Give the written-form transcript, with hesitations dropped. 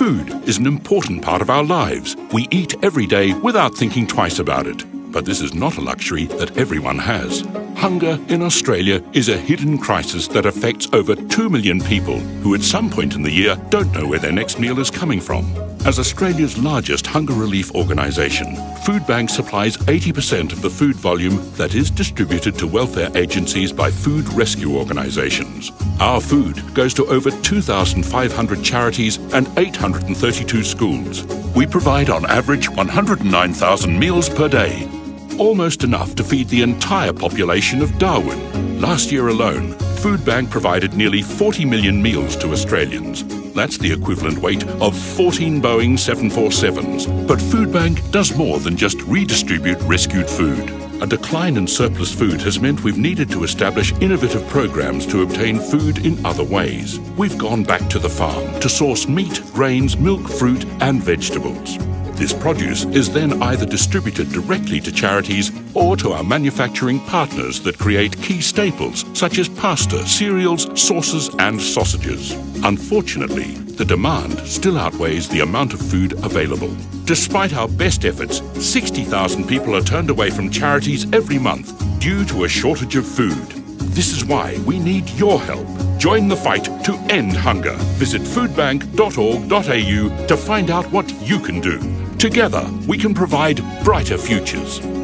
Food is an important part of our lives. We eat every day without thinking twice about it. But this is not a luxury that everyone has. Hunger in Australia is a hidden crisis that affects over 2 million people who at some point in the year don't know where their next meal is coming from. As Australia's largest hunger relief organisation, Foodbank supplies 80% of the food volume that is distributed to welfare agencies by food rescue organisations. Our food goes to over 2,500 charities and 832 schools. We provide on average 109,000 meals per day, almost enough to feed the entire population of Darwin. Last year alone, Foodbank provided nearly 40 million meals to Australians. That's the equivalent weight of 14 Boeing 747s. But Foodbank does more than just redistribute rescued food. A decline in surplus food has meant we've needed to establish innovative programs to obtain food in other ways. We've gone back to the farm to source meat, grains, milk, fruit and vegetables. This produce is then either distributed directly to charities or to our manufacturing partners that create key staples such as pasta, cereals, sauces and sausages. Unfortunately, the demand still outweighs the amount of food available. Despite our best efforts, 60,000 people are turned away from charities every month due to a shortage of food. This is why we need your help. Join the fight to end hunger. Visit foodbank.org.au to find out what you can do. Together, we can provide brighter futures.